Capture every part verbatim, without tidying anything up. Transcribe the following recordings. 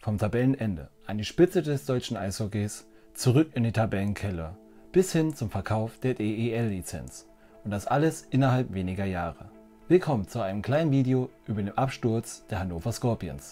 vom Tabellenende an die Spitze des deutschen Eishockeys, zurück in die Tabellenkeller, bis hin zum Verkauf der D E L-Lizenz. Und das alles innerhalb weniger Jahre. Willkommen zu einem kleinen Video über den Absturz der Hannover Scorpions.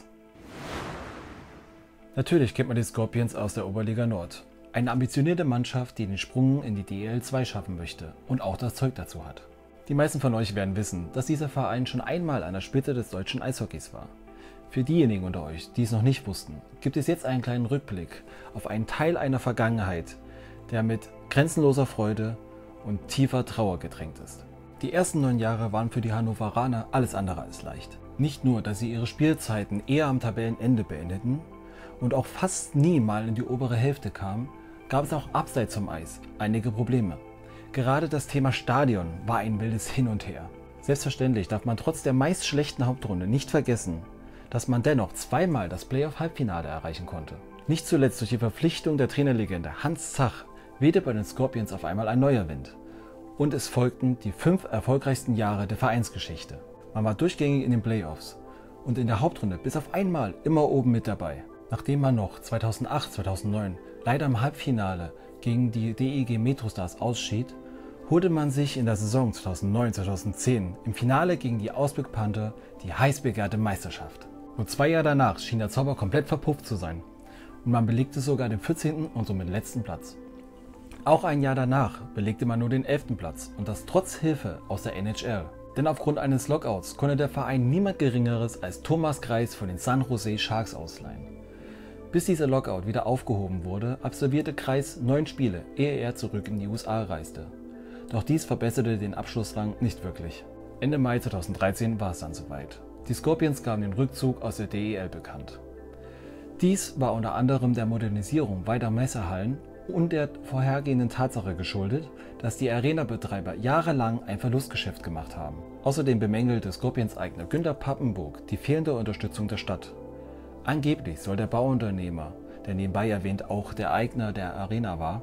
Natürlich kennt man die Scorpions aus der Oberliga Nord. Eine ambitionierte Mannschaft, die den Sprung in die D E L zwei schaffen möchte und auch das Zeug dazu hat. Die meisten von euch werden wissen, dass dieser Verein schon einmal an der Spitze des deutschen Eishockeys war. Für diejenigen unter euch, die es noch nicht wussten, gibt es jetzt einen kleinen Rückblick auf einen Teil einer Vergangenheit, der mit grenzenloser Freude und tiefer Trauer getränkt ist. Die ersten neun Jahre waren für die Hannoveraner alles andere als leicht. Nicht nur, dass sie ihre Spielzeiten eher am Tabellenende beendeten und auch fast nie mal in die obere Hälfte kamen, gab es auch abseits vom Eis einige Probleme. Gerade das Thema Stadion war ein wildes Hin und Her. Selbstverständlich darf man trotz der meist schlechten Hauptrunde nicht vergessen, dass man dennoch zweimal das Playoff-Halbfinale erreichen konnte. Nicht zuletzt durch die Verpflichtung der Trainerlegende Hans Zach wehte bei den Scorpions auf einmal ein neuer Wind. Und es folgten die fünf erfolgreichsten Jahre der Vereinsgeschichte. Man war durchgängig in den Playoffs und in der Hauptrunde bis auf einmal immer oben mit dabei. Nachdem man noch zweitausendacht zweitausendneun leider im Halbfinale gegen die D E G Metrostars ausschied, holte man sich in der Saison zweitausendneun zweitausendzehn im Finale gegen die Ausbück Panther die heiß begehrte Meisterschaft. Nur zwei Jahre danach schien der Zauber komplett verpufft zu sein und man belegte sogar den vierzehnten und somit letzten Platz. Auch ein Jahr danach belegte man nur den elften Platz und das trotz Hilfe aus der N H L. Denn aufgrund eines Lockouts konnte der Verein niemand Geringeres als Thomas Greiss von den San Jose Sharks ausleihen. Bis dieser Lockout wieder aufgehoben wurde, absolvierte Greiss neun Spiele, ehe er zurück in die U S A reiste. Doch dies verbesserte den Abschlussrang nicht wirklich. Ende Mai zweitausenddreizehn war es dann soweit. Die Scorpions gaben den Rückzug aus der D E L bekannt. Dies war unter anderem der Modernisierung weiterer Messehallen und der vorhergehenden Tatsache geschuldet, dass die Arena-Betreiber jahrelang ein Verlustgeschäft gemacht haben. Außerdem bemängelte Scorpions Eigner Günter Pappenburg die fehlende Unterstützung der Stadt. Angeblich soll der Bauunternehmer, der nebenbei erwähnt auch der Eigner der Arena war,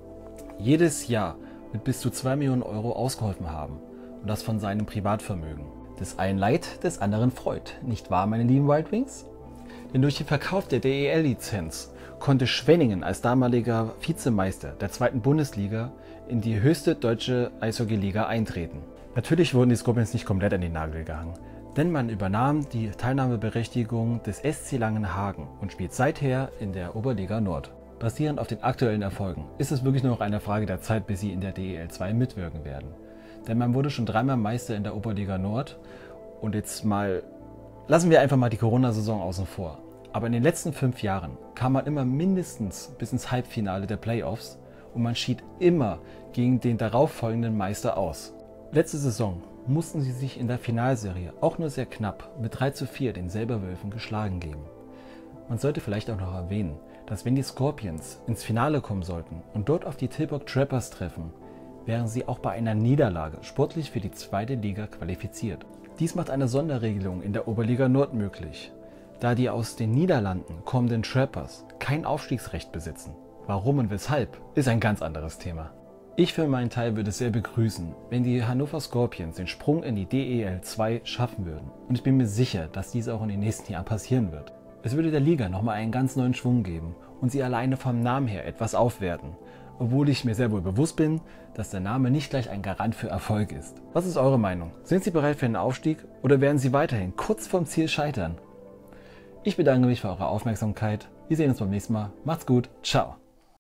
jedes Jahr mit bis zu zwei Millionen Euro ausgeholfen haben und das von seinem Privatvermögen. Des einen Leid, des anderen Freud, nicht wahr, meine lieben Wild Wings? Denn durch den Verkauf der D E L-Lizenz konnte Schwenningen als damaliger Vizemeister der zweiten Bundesliga in die höchste deutsche Eishockeyliga eintreten. Natürlich wurden die Scorpions nicht komplett an den Nagel gehangen, denn man übernahm die Teilnahmeberechtigung des S C Langenhagen und spielt seither in der Oberliga Nord. Basierend auf den aktuellen Erfolgen ist es wirklich nur noch eine Frage der Zeit, bis sie in der D E L zwei mitwirken werden. Denn man wurde schon dreimal Meister in der Oberliga Nord und jetzt mal, lassen wir einfach mal die Corona-Saison außen vor. Aber in den letzten fünf Jahren kam man immer mindestens bis ins Halbfinale der Playoffs und man schied immer gegen den darauffolgenden Meister aus. Letzte Saison mussten sie sich in der Finalserie auch nur sehr knapp mit drei zu vier den Silberwölfen geschlagen geben. Man sollte vielleicht auch noch erwähnen, dass wenn die Scorpions ins Finale kommen sollten und dort auf die Tilburg Trappers treffen, wären sie auch bei einer Niederlage sportlich für die zweite Liga qualifiziert. Dies macht eine Sonderregelung in der Oberliga Nord möglich, da die aus den Niederlanden kommenden Trappers kein Aufstiegsrecht besitzen. Warum und weshalb, ist ein ganz anderes Thema. Ich für meinen Teil würde es sehr begrüßen, wenn die Hannover Scorpions den Sprung in die D E L zwei schaffen würden. Und ich bin mir sicher, dass dies auch in den nächsten Jahren passieren wird. Es würde der Liga nochmal einen ganz neuen Schwung geben und sie alleine vom Namen her etwas aufwerten. Obwohl ich mir sehr wohl bewusst bin, dass der Name nicht gleich ein Garant für Erfolg ist. Was ist eure Meinung? Sind Sie bereit für einen Aufstieg oder werden Sie weiterhin kurz vorm Ziel scheitern? Ich bedanke mich für eure Aufmerksamkeit. Wir sehen uns beim nächsten Mal. Macht's gut. Ciao.